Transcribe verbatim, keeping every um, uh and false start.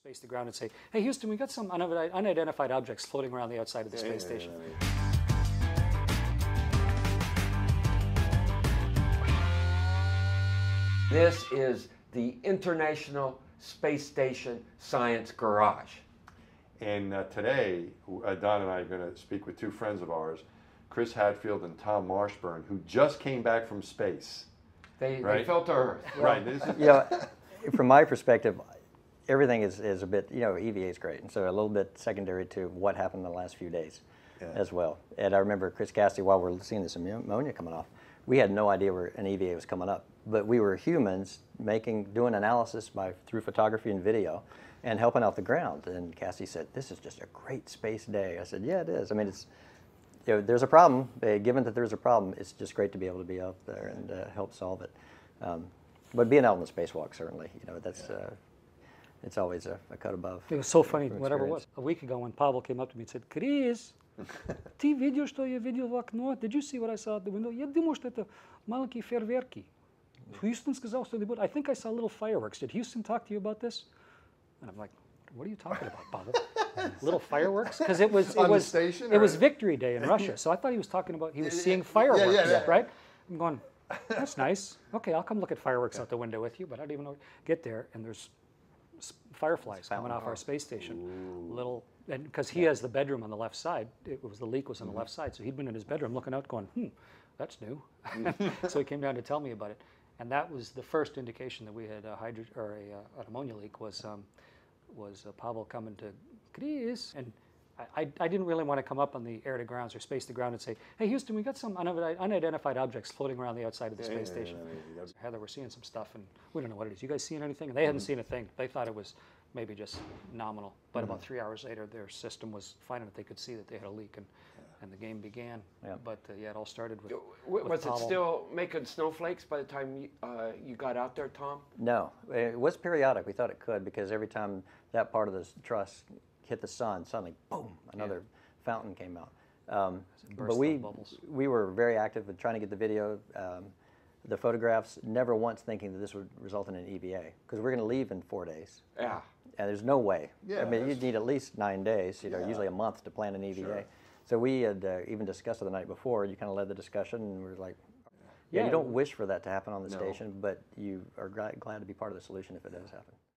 space the ground and say, hey, Houston, we got some unidentified objects floating around the outside of the space yeah, yeah, station. yeah, yeah. This is the International Space Station Science Garage. And uh, today, uh, Don and I are going to speak with two friends of ours, Chris Hadfield and Tom Marshburn, who just came back from space. They, right? they fell to Earth. Right. This is You know, from my perspective, everything is, is a bit, you know, E V A is great, and so a little bit secondary to what happened in the last few days yeah. as well. And I remember Chris Cassidy, while we're seeing this ammonia coming off, we had no idea where an E V A was coming up, but we were humans making, doing analysis by through photography and video, and helping out the ground. And Cassie said, "This is just a great space day." I said, "Yeah, it is. I mean, it's, you know, there's a problem. Uh, given that there's a problem, it's just great to be able to be out there and uh, help solve it." Um, but being out on the spacewalk, certainly, you know, that's uh, it's always a, a cut above. It was so funny, whatever it was. A week ago when Pavel came up to me and said, Chris, ты видел, что я видел в окно? Did you see what I saw at the window? Я думал, что это маленькие фейерверки. Houston сказал, что I think I saw little fireworks. Did Houston talk to you about this? And I'm like, what are you talking about, Pavel? Little fireworks? Because it was it on was the station, it or? was Victory Day in Russia, so I thought he was talking about he was seeing fireworks, yeah, yeah. right? I'm going, that's nice. Okay, I'll come look at fireworks out the window with you, but I don't even know. Get there, and there's fireflies coming off our space station. Ooh. Little, and because he has the bedroom on the left side, it was the leak was on the left side, so he'd been in his bedroom looking out, going, hmm, that's new. So he came down to tell me about it, and that was the first indication that we had a hydro or a, uh, an ammonia leak. Was um, was uh, Pavel coming to Chris, and I, I, I didn't really want to come up on the air to grounds or space to ground and say, hey, Houston, we got some unidentified objects floating around the outside of the yeah, space yeah, station. Yeah, yeah, yeah. Heather, we're seeing some stuff, and we don't know what it is. You guys seeing anything? And they hadn't mm-hmm. seen a thing. They thought it was maybe just nominal. But mm-hmm. about three hours later, their system was finding that they could see that they had a leak, and, yeah. and the game began. Yeah. But uh, yeah, it all started with, was with it Pavel. still making snowflakes by the time you, uh, you got out there, Tom? No, it was periodic. We thought it could, because every time that part of the truss hit the sun, suddenly, boom, another yeah. fountain came out. Um, but we, we were very active in trying to get the video, um, the photographs, never once thinking that this would result in an E V A, because we're going to leave in four days. Yeah. And there's no way. Yeah, I mean, you'd need at least nine days, you know, yeah. usually a month to plan an E V A. Sure. So we had uh, even discussed it the night before. You kind of led the discussion, and we were like, yeah, yeah, you don't wish for that to happen on the no. station, but you are glad, glad to be part of the solution if it does happen.